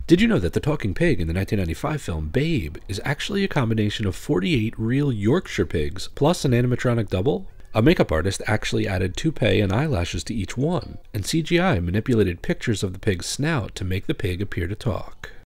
Did you know that the talking pig in the 1995 film Babe is actually a combination of 48 real Yorkshire pigs plus an animatronic double? A makeup artist actually added toupee and eyelashes to each one, and CGI manipulated pictures of the pig's snout to make the pig appear to talk.